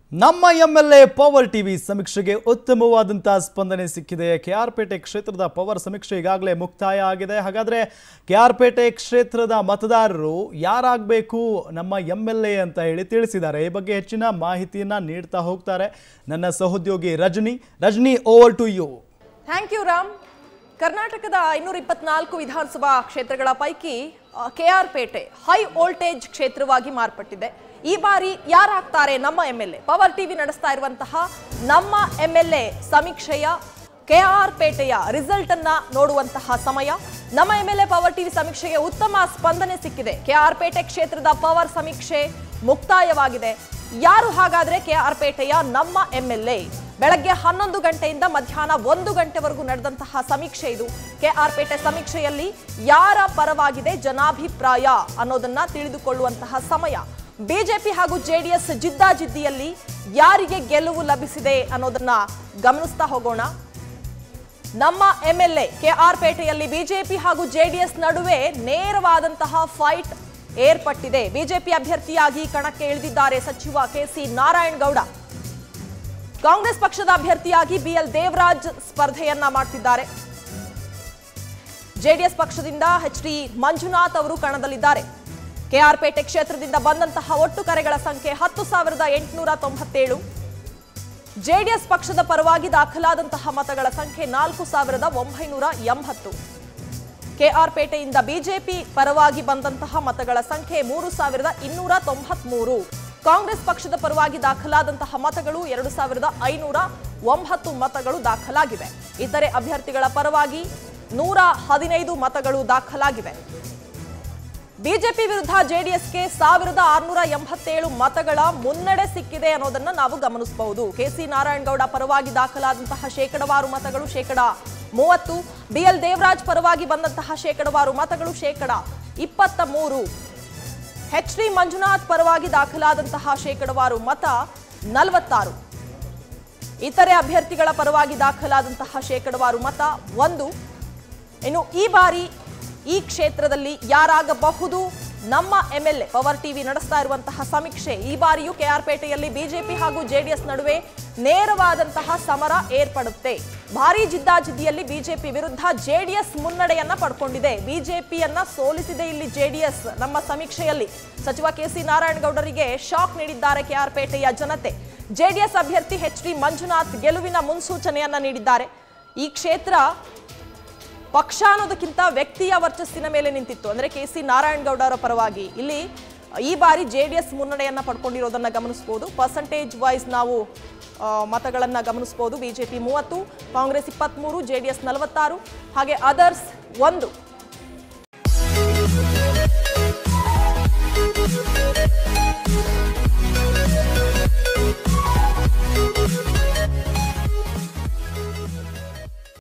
ನಮ್ಮ MLA power TV ಸಮೀಕ್ಷೆಗೆ ಉತ್ತಮವಾದಂತ ಸ್ಪಂದನೆ ಸಿಕ್ಕಿದೆ. ಕೆಆರ್ಪೇಟೆ ಕ್ಷೇತ್ರದ ಪವರ್ ಸಮೀಕ್ಷೆ ಈಗಾಗಲೇ ಮುಕ್ತಾಯ ಆಗಿದೆ. ಹಾಗಾದ್ರೆ ಕೆಆರ್ಪೇಟೆ ಕ್ಷೇತ್ರದ ಮತದಾರರು ಯಾರಾಗಬೇಕು ನಮ್ಮ ಎಂಎಲ್ಎ ಅಂತ ಹೇಳಿ ತಿಳಿಸಿದ್ದಾರೆ. ಈ ಬಗ್ಗೆ ಹೆಚ್ಚಿನ ಮಾಹಿತಿಯನ್ನ ನೀಡ್ತಾ ಹೋಗ್ತಾರೆ ನನ್ನ ಸಹೋದ್ಯೋಗಿ Rajani over to you. Thank you Ram. ಕರ್ನಾಟಕದ 524 ವಿಧಾನಸಭಾ ಕ್ಷೇತ್ರಗಳ ಪೈಕಿ ಕೆಆರ್ಪೇಟೆ ಹೈ ವೋಲ್ಟೇಜ್ ಕ್ಷೇತ್ರವಾಗಿ ಮಾರ್ಪಟ್ಟಿದೆ. ಈ ಬಾರಿ ಯಾರಾಗ್ತಾರೆ ನಮ್ಮ ಎಂಎಲ್ಎ? ಪವರ್ ಟಿವಿ ನಡೆಸ್ತಾ ಇರುವಂತಹ ನಮ್ಮ ಎಂಎಲ್ಎ ಸಮೀಕ್ಷೆಯ ಕೆಆರ್ಪೇಟೆಯ ರಿಸಲ್ಟ್ ಅನ್ನ ನೋಡುವಂತಹ ಸಮಯ. ನಮ್ಮ ಎಂಎಲ್ಎ ಪವರ್ ಟಿವಿ ಸಮೀಕ್ಷೆಗೆ ಉತ್ತಮ ಸ್ಪಂದನೆ ಸಿಕ್ಕಿದೆ. ಕೆಆರ್ಪೇಟೆ ಕ್ಷೇತ್ರದ ಪವರ್ ಸಮೀಕ್ಷೆ ಮುಕ್ತಾಯವಾಗಿದೆ. ಯಾರು ಹಾಗಾದ್ರೆ ಕೆಆರ್ಪೇಟೆಯ ನಮ್ಮ ಎಂಎಲ್ಎ? ಬೆಳಗ್ಗೆ 11 ಗಂಟೆಯಿಂದ ಮಧ್ಯಾಹ್ನ 1 ಗಂಟೆವರೆಗೂ ನಡೆದಂತಹ ಸಮೀಕ್ಷೆ ಇದು. ಕೆಆರ್ಪೇಟೆ ಸಮೀಕ್ಷೆಯಲ್ಲಿ ಯಾರ ಪರವಾಗಿದೆ ಜನಾಭಿಪ್ರಾಯ ಅನ್ನೋದನ್ನ ತಿಳಿದುಕೊಳ್ಳುವಂತಹ ಸಮಯ. ಬಿಜೆಪಿ ಹಾಗೂ ಜೆಡಿಎಸ್ ಜಿದ್ದಾಜಿದ್ದಿಯಲ್ಲಿ ಯಾರಿಗೆ ಗೆಲುವು ಲಭಿಸಿದೆ ಅನ್ನೋದನ್ನ ಗಮನಿಸ್ತಾ ಹೋಗೋಣ. ನಮ್ಮ ಎಂಎಲ್ಎ ಕೆಆರ್ಪೇಟೆಯಲ್ಲಿ ಬಿಜೆಪಿ ಹಾಗೂ ಜೆಡಿಎಸ್ ನಡುವೆ ನೇರವಾದಂತಹ ಫೈಟ್ ಏರ್ಪಟ್ಟಿದೆ. ಬಿಜೆಪಿ ಅಭ್ಯರ್ಥಿಯಾಗಿ ಕಣಕ್ಕೆ ಇಳಿದಿದ್ದಾರೆ ಸಚಿವ ಕೆಸಿ ನಾರಾಯಣಗೌಡ. ಕಾಂಗ್ರೆಸ್ ಪಕ್ಷದ ಅಭ್ಯರ್ಥಿಯಾಗಿ ಬಿಎಲ್ ದೇವರಾಜ್ ಸ್ಪರ್ಧೆಯನ್ನ ಮಾಡ್ತಿದ್ದಾರೆ. ಜೆಡಿಎಸ್ ಪಕ್ಷದಿಂದ ಎಚ್ಡಿ ಮಂಜುನಾಥ್ ಅವರು ಕಣದಲ್ಲಿದ್ದಾರೆ. ಕೆಆರ್ಪೇಟೆ ಕ್ಷೇತ್ರದಿಂದ ಬಂದಂತಹ ಒಟ್ಟು ಕರೆಗಳ ಸಂಖ್ಯೆ 10,897. ಜೆಡಿಎಸ್ ಪಕ್ಷದ ಪರವಾಗಿ ದಾಖಲಾದಂತಹ ಮತಗಳ ಸಂಖ್ಯೆ 4,980. ಕೆಆರ್ಪೇಟೆಯಿಂದ ಬಿಜೆಪಿ ಪರವಾಗಿ ಬಂದಂತಹ ಮತಗಳ ಸಂಖ್ಯೆ 3,293. ಕಾಂಗ್ರೆಸ್ ಪಕ್ಷದ ಪರವಾಗಿ ದಾಖಲಾದಂತಹ ಮತಗಳು 2,509 ಮತಗಳು ದಾಖಲಾಗಿವೆ. ಇತರೆ ಅಭ್ಯರ್ಥಿಗಳ ಪರವಾಗಿ 115 ಮತಗಳು ದಾಖಲಾಗಿವೆ. ಬಿಜೆಪಿ ವಿರುದ್ಧ ಜೆಡಿಎಸ್ಗೆ 1,687 ಮತಗಳ ಮುನ್ನಡೆ ಸಿಕ್ಕಿದೆ ಅನ್ನೋದನ್ನ ನಾವು ಗಮನಿಸಬಹುದು. ಕೆಸಿ ನಾರಾಯಣಗೌಡ ಪರವಾಗಿ ದಾಖಲಾದಂತಹ ಶೇಕಡವಾರು ಮತಗಳು 30%. ಬಿಎಲ್ ದೇವರಾಜ್ ಪರವಾಗಿ ಬಂದಂತಹ ಶೇಕಡವಾರು ಮತಗಳು 23%. ಎಚ್ಡಿ ಮಂಜುನಾಥ್ ಪರವಾಗಿ ದಾಖಲಾದಂತಹ ಶೇಕಡವಾರು ಮತ 46%. ಇತರೆ ಅಭ್ಯರ್ಥಿಗಳ ಪರವಾಗಿ ದಾಖಲಾದಂತಹ ಶೇಕಡವಾರು ಮತ 1. ಇನ್ನು ಈ ಬಾರಿ ಈ ಕ್ಷೇತ್ರದಲ್ಲಿ ಯಾರಾಗಬಹುದು ನಮ್ಮ ಎಂಎಲ್ಎ? ಪವರ್ ಟಿವಿ ನಡೆಸ್ತಾ ಇರುವಂತಹ ಸಮೀಕ್ಷೆ ಈ ಬಾರಿಯೂ ಕೆಆರ್ಪೇಟೆಯಲ್ಲಿ ಬಿಜೆಪಿ ಹಾಗೂ ಜೆಡಿಎಸ್ ನಡುವೆ ನೇರವಾದಂತಹ ಸಮರ ಏರ್ಪಡುತ್ತೆ. ಭಾರೀ ಜಿದ್ದಾಜಿದ್ದಿಯಲ್ಲಿ ಬಿಜೆಪಿ ವಿರುದ್ಧ ಜೆಡಿಎಸ್ ಮುನ್ನಡೆಯನ್ನ ಪಡ್ಕೊಂಡಿದೆ. ಬಿಜೆಪಿಯನ್ನ ಸೋಲಿಸಿದೆ ಇಲ್ಲಿ ಜೆಡಿಎಸ್. ನಮ್ಮ ಸಮೀಕ್ಷೆಯಲ್ಲಿ ಸಚಿವ ಕೆಸಿ ನಾರಾಯಣಗೌಡರಿಗೆ ಶಾಕ್ ನೀಡಿದ್ದಾರೆ ಕೆಆರ್ಪೇಟೆಯ ಜನತೆ. ಜೆಡಿಎಸ್ ಅಭ್ಯರ್ಥಿ ಎಚ್ಡಿ ಮಂಜುನಾಥ್ ಗೆಲುವಿನ ಮುನ್ಸೂಚನೆಯನ್ನ ನೀಡಿದ್ದಾರೆ. ಈ ಕ್ಷೇತ್ರ ಪಕ್ಷ ಅನ್ನೋದಕ್ಕಿಂತ ವ್ಯಕ್ತಿಯ ವರ್ಚಸ್ಸಿನ ಮೇಲೆ ನಿಂತಿತ್ತು. ಅಂದ್ರೆ ಕೆಸಿ ನಾರಾಯಣಗೌಡ ಅವರ ಪರವಾಗಿ ಇಲ್ಲಿ ಈ ಬಾರಿ ಜೆಡಿಎಸ್ ಮುನ್ನಡೆಯನ್ನ ಪಡ್ಕೊಂಡಿರೋದನ್ನ ಗಮನಿಸಬಹುದು. ಪರ್ಸೆಂಟೇಜ್ ವೈಸ್ ನಾವು ಮತಗಳನ್ನ ಗಮನಿಸಬಹುದು. ಬಿಜೆಪಿ 30, ಕಾಂಗ್ರೆಸ್ 23, ಜೆಡಿಎಸ್ 46, ಹಾಗೆ ಅದರ್ಸ್ 1.